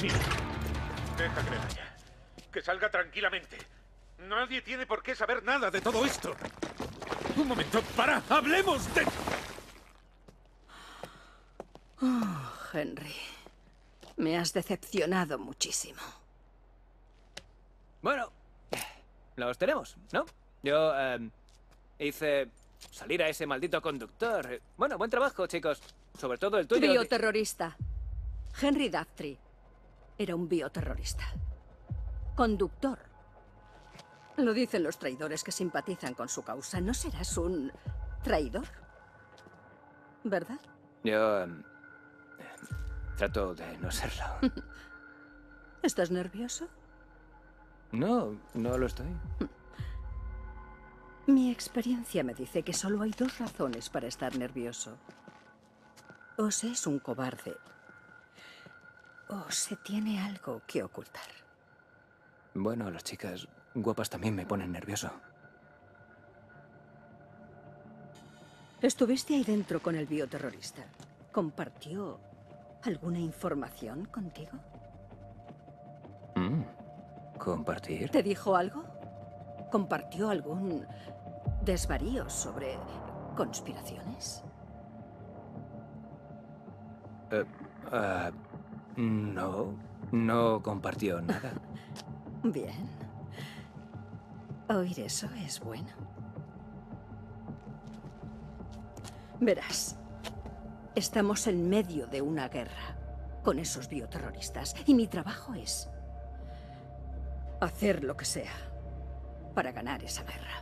Mira, deja que me vaya. Que salga tranquilamente. Nadie tiene por qué saber nada de todo esto. Un momento, para, hablemos de... Oh, Henry. Me has decepcionado muchísimo. Bueno, los tenemos, ¿no? Yo, hice salir a ese maldito conductor. Bueno, buen trabajo, chicos. Sobre todo el tuyo. Bioterrorista. Henry Daftry era un bioterrorista. Conductor. Lo dicen los traidores que simpatizan con su causa. ¿No serás un traidor? ¿Verdad? Yo, trato de no serlo. ¿Estás nervioso? No, no lo estoy. Mi experiencia me dice que solo hay dos razones para estar nervioso. O se es un cobarde, o se tiene algo que ocultar. Bueno, las chicas guapas también me ponen nervioso. Estuviste ahí dentro con el bioterrorista. ¿Compartió alguna información contigo? ¿Compartir? ¿Te dijo algo? ¿Compartió algún desvarío sobre conspiraciones? No compartió nada. Bien. Oír eso es bueno. Verás, estamos en medio de una guerra con esos bioterroristas y mi trabajo es hacer lo que sea para ganar esa guerra.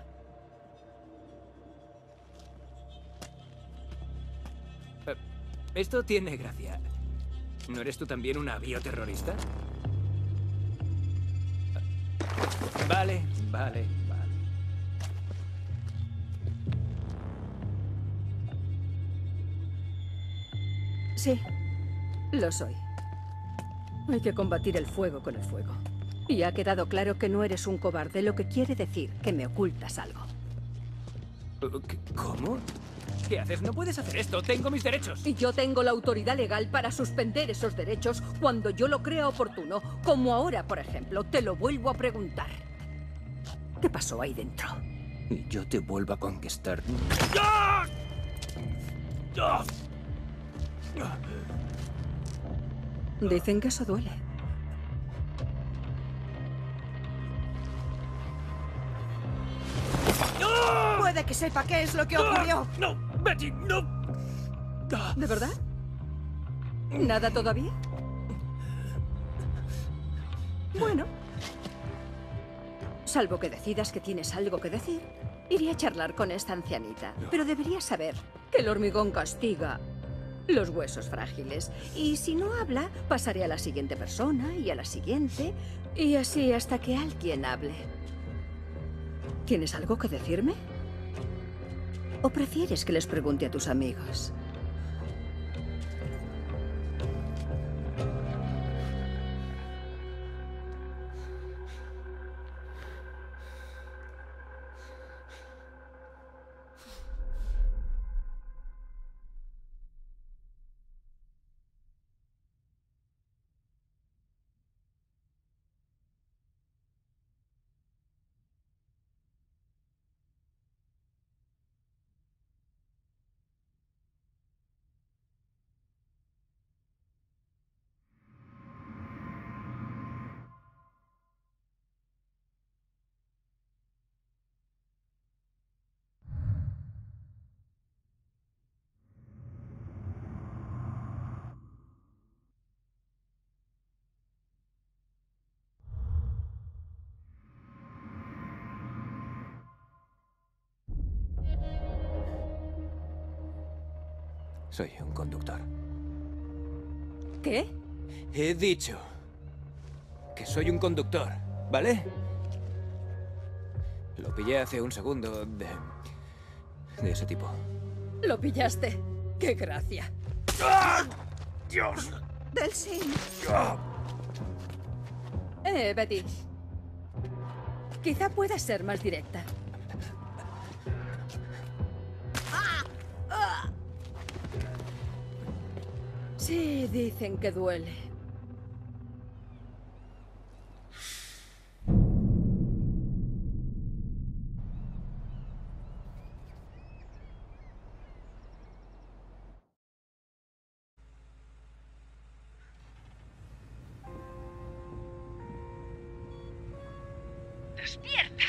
Esto tiene gracia. ¿No eres tú también una bioterrorista? Vale. Sí, lo soy. Hay que combatir el fuego con el fuego. Y ha quedado claro que no eres un cobarde, lo que quiere decir que me ocultas algo. ¿Cómo? ¿Qué haces? No puedes hacer esto. Tengo mis derechos. Y yo tengo la autoridad legal para suspender esos derechos cuando yo lo crea oportuno. Como ahora, por ejemplo. Te lo vuelvo a preguntar. ¿Qué pasó ahí dentro? Y yo te vuelvo a conquistar. Dicen que eso duele. Puede que sepa qué es lo que ocurrió. ¡No! ¡Betty, no! ¿De verdad? ¿Nada todavía? Bueno. Salvo que decidas que tienes algo que decir, iré a charlar con esta ancianita. Pero deberías saber que el hormigón castiga los huesos frágiles. Y si no habla, pasaré a la siguiente persona y a la siguiente. Y así hasta que alguien hable. ¿Tienes algo que decirme? ¿O prefieres que les pregunte a tus amigos? Soy un conductor. ¿Qué? He dicho que soy un conductor, ¿vale? Lo pillé hace un segundo de ese tipo. ¿Lo pillaste? ¡Qué gracia! ¡Ah! ¡Dios! Delsin. Betty. Quizá puedas ser más directa. Sí, dicen que duele. Despierta.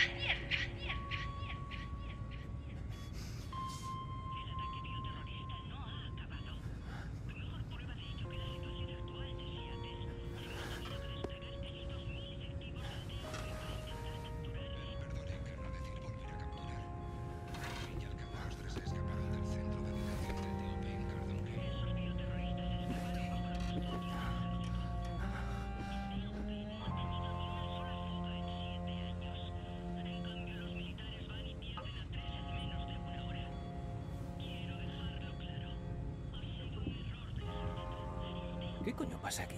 ¿Qué coño pasa aquí?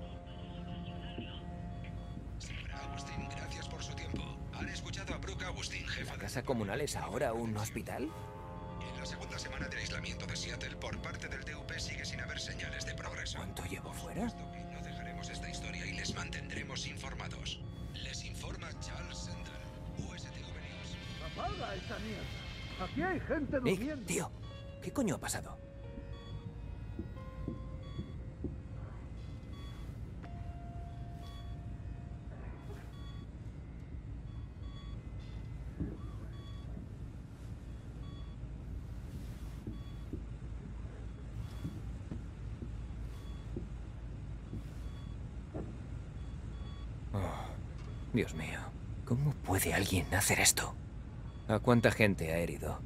Señora Agustín, gracias por su tiempo. ¿Han escuchado a Brooke Agustín, jefa ¿La de... casa comunal es ahora un hospital? En la segunda semana de aislamiento de Seattle por parte del TUP sigue sin haber señales de progreso. ¿Cuánto llevo fuera? No dejaremos esta historia y les mantendremos informados. Les informa Charles Sendal, USTV News. ¡Apaga esa mierda! Aquí hay gente Nick, durmiendo. tío, ¿qué coño ha pasado? Dios mío, ¿cómo puede alguien hacer esto? ¿A cuánta gente ha herido?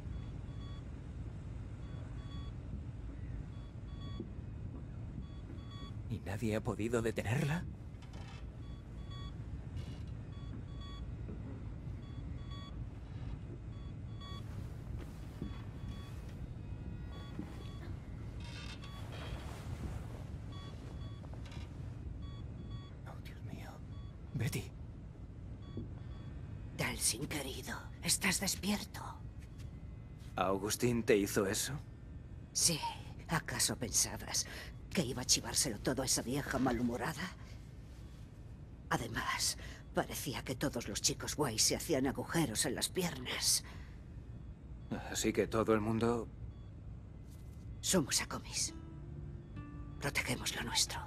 ¿Y nadie ha podido detenerla? Oh, Dios mío. Betty. Delsin, querido, ¿estás despierto? ¿Agustín te hizo eso? Sí. ¿Acaso pensabas que iba a chivárselo todo a esa vieja malhumorada? Además, parecía que todos los chicos guays se hacían agujeros en las piernas. Así que todo el mundo... Somos Acomis. Protegemos lo nuestro.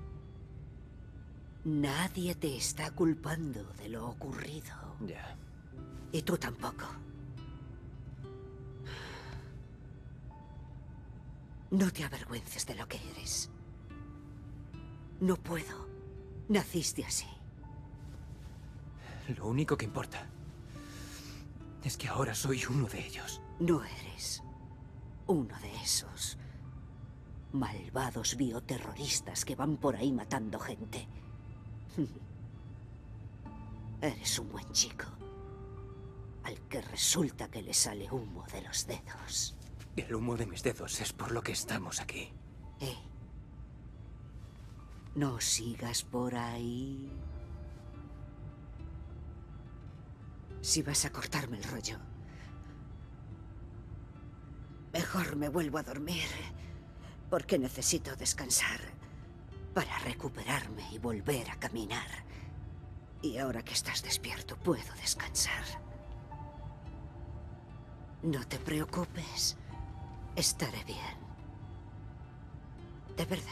Nadie te está culpando de lo ocurrido. Ya. Y tú tampoco. No te avergüences de lo que eres. No puedo. Naciste así. Lo único que importa es que ahora soy uno de ellos. No eres uno de esos malvados bioterroristas que van por ahí matando gente. Eres un buen chico, al que resulta que le sale humo de los dedos. El humo de mis dedos es por lo que estamos aquí. No sigas por ahí. Si vas a cortarme el rollo, mejor me vuelvo a dormir, porque necesito descansar para recuperarme y volver a caminar. Y ahora que estás despierto, puedo descansar. No te preocupes. Estaré bien. De verdad.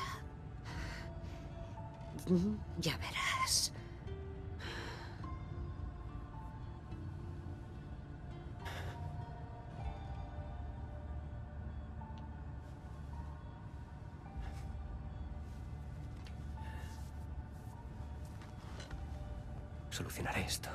Ya verás. Solucionaré esto.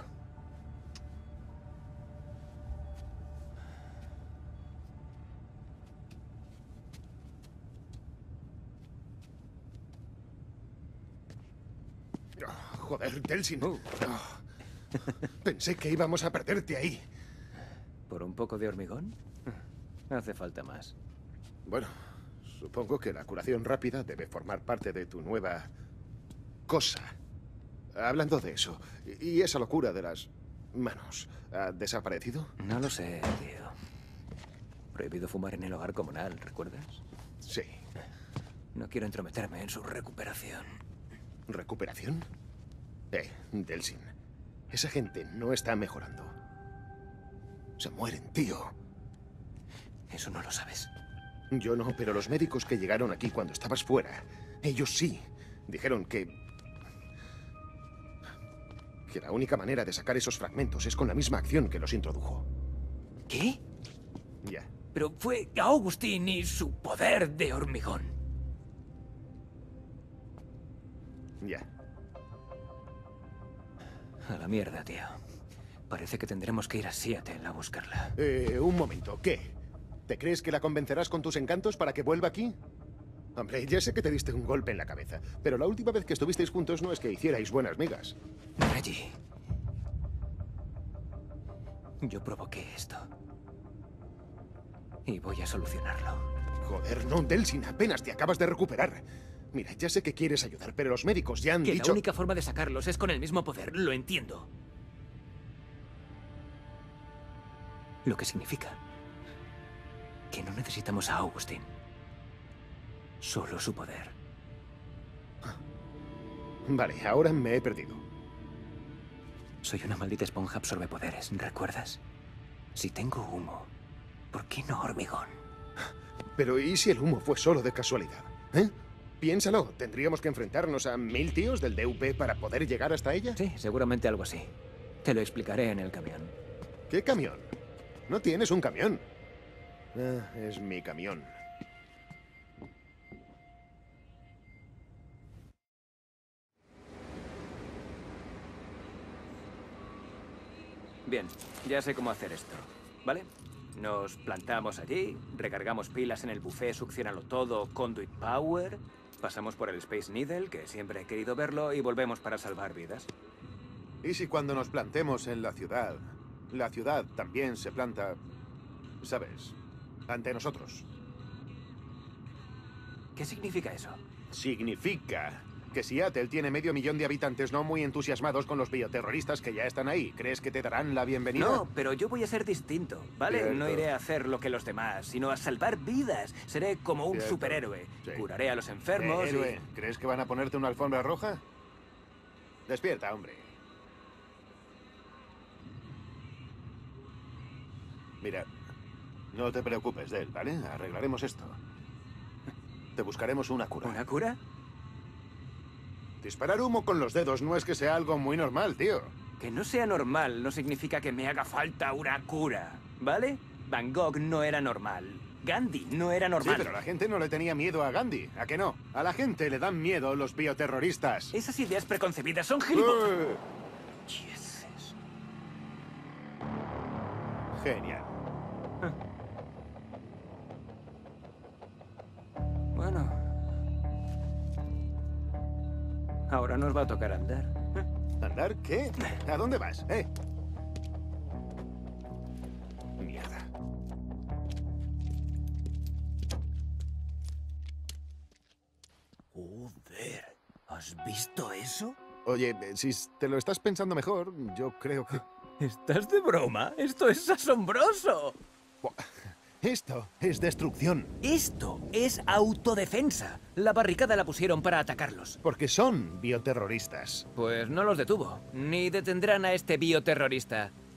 Joder, Delsin. Pensé que íbamos a perderte ahí. ¿Por un poco de hormigón? Hace falta más. Bueno, supongo que la curación rápida debe formar parte de tu nueva... cosa. Hablando de eso, ¿y esa locura de las manos? ¿Ha desaparecido? No lo sé, tío. Prohibido fumar en el hogar comunal, ¿recuerdas? Sí. No quiero entrometerme en su recuperación. ¿Recuperación? Delsin, esa gente no está mejorando. Se mueren, tío. Eso no lo sabes. Yo no, pero los médicos que llegaron aquí cuando estabas fuera, ellos sí. Dijeron que Que la única manera de sacar esos fragmentos es con la misma acción que los introdujo. ¿Qué? Ya. Pero fue Augustín y su poder de hormigón. Ya. A la mierda, tío. Parece que tendremos que ir a Seattle a buscarla. Un momento, ¿qué? ¿Te crees que la convencerás con tus encantos para que vuelva aquí? Hombre, ya sé que te diste un golpe en la cabeza, pero la última vez que estuvisteis juntos no es que hicierais buenas migas. Reggie. Yo provoqué esto. Y voy a solucionarlo. Joder, no, Delsin, apenas te acabas de recuperar. Mira, ya sé que quieres ayudar, pero los médicos ya han Que dicho... la única forma de sacarlos es con el mismo poder, lo entiendo. Lo que significa que no necesitamos a Augustín. Solo su poder. Vale, ahora me he perdido. Soy una maldita esponja absorbe poderes, ¿recuerdas? Si tengo humo, ¿por qué no hormigón? Pero ¿y si el humo fue solo de casualidad? ¿Eh? Piénsalo, ¿tendríamos que enfrentarnos a 1000 tíos del DUP para poder llegar hasta ella? Sí, seguramente algo así. Te lo explicaré en el camión. ¿Qué camión? No tienes un camión. Ah, es mi camión. Bien, ya sé cómo hacer esto, ¿vale? Nos plantamos allí, recargamos pilas en el buffet, succionalo todo, conduit power, pasamos por el Space Needle, que siempre he querido verlo, y volvemos para salvar vidas. ¿Y si cuando nos plantemos en la ciudad también se planta, sabes, ante nosotros? ¿Qué significa eso? Significa que Seattle tiene 500.000 de habitantes no muy entusiasmados con los bioterroristas que ya están ahí. ¿Crees que te darán la bienvenida? No, pero yo voy a ser distinto, ¿vale? Cierto. No iré a hacer lo que los demás, sino a salvar vidas. Seré como un Cierto. superhéroe. Sí. Curaré a los enfermos Héroe, ¿crees que van a ponerte una alfombra roja? Despierta, hombre. Mira, no te preocupes de él, ¿vale? Arreglaremos esto. Te buscaremos una cura. ¿Una cura? Disparar humo con los dedos no es que sea algo muy normal, tío. Que no sea normal no significa que me haga falta una cura, ¿vale? Van Gogh no era normal. Gandhi no era normal. Sí, pero la gente no le tenía miedo a Gandhi, ¿a que no? A la gente le dan miedo los bioterroristas. Esas ideas preconcebidas son gilipollas. ¡Eh! Jesus. Genial. Bueno. Ahora nos va a tocar andar. ¿Andar qué? ¿A dónde vas? Mierda. Joder, ¿has visto eso? Oye, si te lo estás pensando mejor, yo creo que... ¿Estás de broma? ¡Esto es asombroso! Esto es destrucción. Esto es autodefensa. La barricada la pusieron para atacarlos. Porque son bioterroristas. Pues no los detuvo. Ni detendrán a este bioterrorista.